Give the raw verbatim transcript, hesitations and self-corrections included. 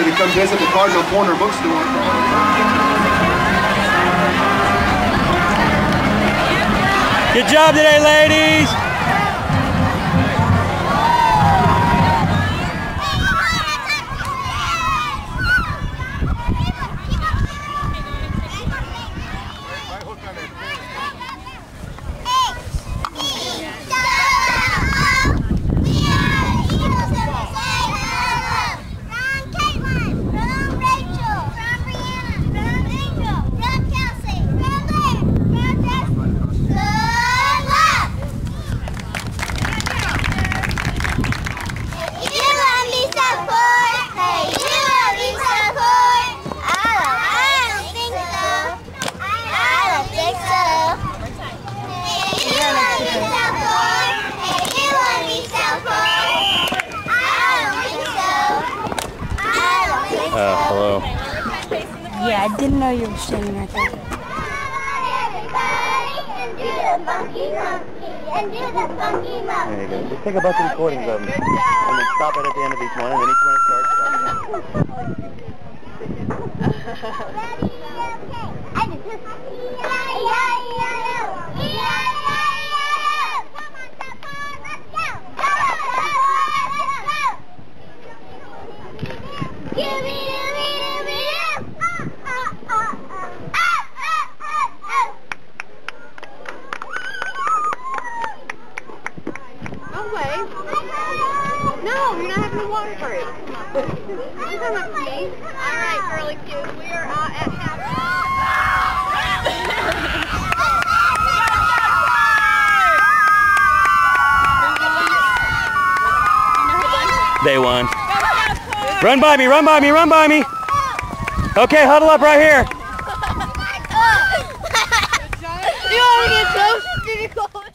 to come visit the Cardinal Corner bookstore. Good job today, ladies! Uh, hello. Yeah, I didn't know you were standing right there. There you go. Just take a bunch of recordings of them. And then stop it at the end of each one, and then each one it starts. No way. No, you're not having a water break. Alright, girly kids, we are out at half. They won. Run by me, run by me, run by me. Okay, huddle up right here. You want me to get close?